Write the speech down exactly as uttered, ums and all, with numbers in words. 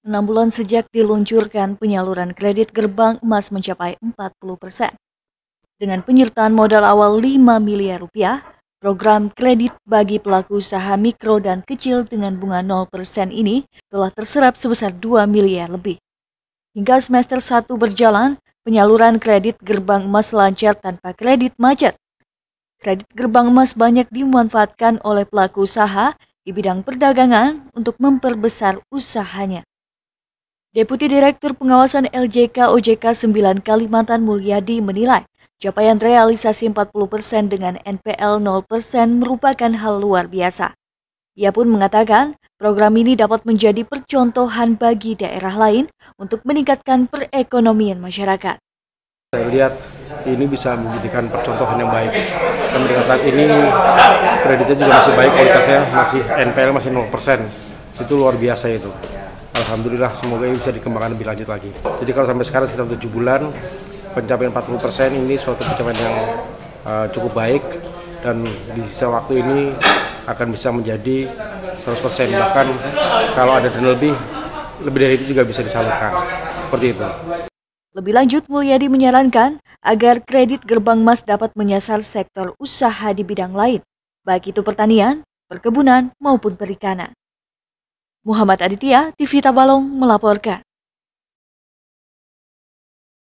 Enam bulan sejak diluncurkan, penyaluran kredit gerbang emas mencapai empat puluh persen. Dengan penyertaan modal awal lima miliar rupiah, program kredit bagi pelaku usaha mikro dan kecil dengan bunga nol persen ini telah terserap sebesar dua miliar lebih. Hingga semester satu berjalan, penyaluran kredit gerbang emas lancar tanpa kredit macet. Kredit gerbang emas banyak dimanfaatkan oleh pelaku usaha di bidang perdagangan untuk memperbesar usahanya. Deputi Direktur Pengawasan L J K O J K sembilan Kalimantan Mulyadi menilai capaian realisasi empat puluh persen dengan N P L nol persen merupakan hal luar biasa. Ia pun mengatakan program ini dapat menjadi percontohan bagi daerah lain untuk meningkatkan perekonomian masyarakat. Saya lihat ini bisa menjadikan percontohan yang baik. Sampai dengan saat ini kreditnya juga masih baik, kualitasnya masih N P L masih nol persen. Itu luar biasa itu. Alhamdulillah, semoga ini bisa dikembangkan lebih lanjut lagi. Jadi kalau sampai sekarang sekitar tujuh bulan, pencapaian empat puluh persen ini suatu pencapaian yang uh, cukup baik, dan di sisa waktu ini akan bisa menjadi seratus persen. Bahkan kalau ada dana lebih, lebih dari itu juga bisa disalurkan. Seperti itu. Lebih lanjut, Mulyadi menyarankan agar kredit gerbang emas dapat menyasar sektor usaha di bidang lain, baik itu pertanian, perkebunan, maupun perikanan. Muhammad Aditya, T V Tabalong melaporkan.